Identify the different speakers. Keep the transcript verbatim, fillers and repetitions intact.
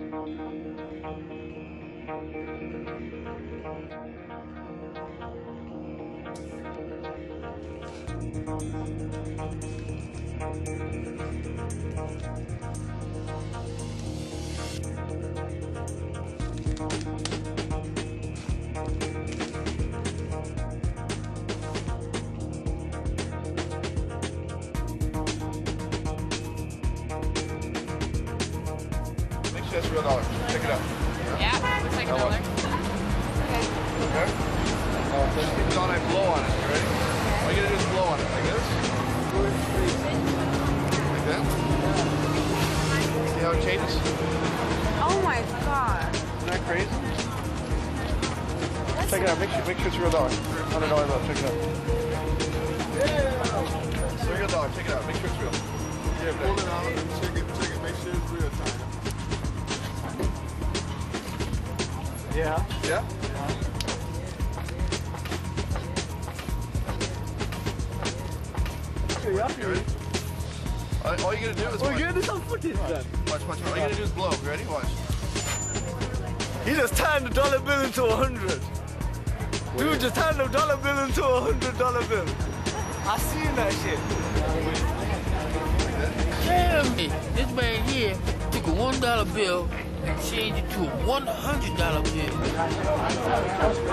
Speaker 1: That's real dollars. Check it out.
Speaker 2: Yeah, looks like a dollar. Okay.
Speaker 1: Okay? Uh, so just keep it on and blow on it. You ready? All you gotta do is blow on it. Like this. Like that. See how it changes?
Speaker 2: Oh my god.
Speaker 1: Isn't that crazy? That's check it out. Make sure, make sure it's a real dollar. one hundred dollar bill. Check it out. Yeah! It's a real dollar. Check it out. Make sure it's real. Yeah, pull it out and check it. Check it. Make sure it's real time. Yeah. Yeah? Okay, yeah. You ready? All, all you gotta do is
Speaker 3: Oh, yeah, this is footage then.
Speaker 1: Watch, watch, watch. All you gotta do is blow. Ready? Watch.
Speaker 3: He just turned a dollar bill into a hundred. Dude just turned a dollar bill into a hundred dollar bill. I seen that shit.
Speaker 4: Damn it. This man here took a one dollar bill and changed it to a one hundred dollar bill.